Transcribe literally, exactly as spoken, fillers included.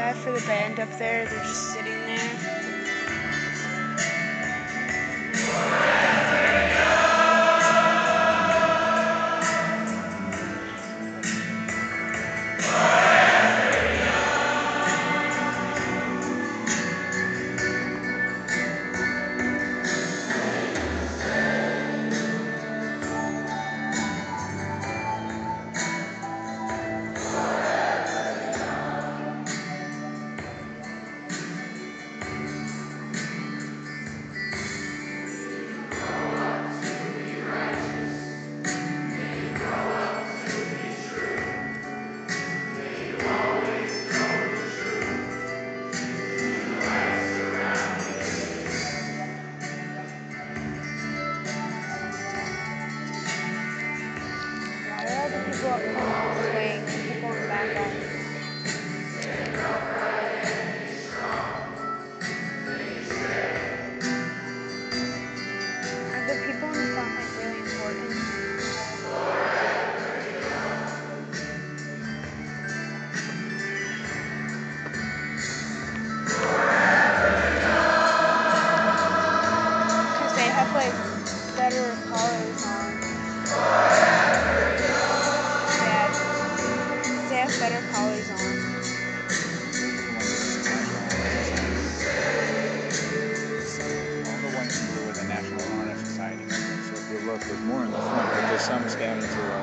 bad for the band up there. They're just sitting there. Why are all the people up front swaying and people in the back are? Are the people in the front like really important? Because they have like better collars on. Yeah, they have better collars on. All the ones in blue are the National Honor Society members. So if you look, there's more in the front, but there's some scattered throughout.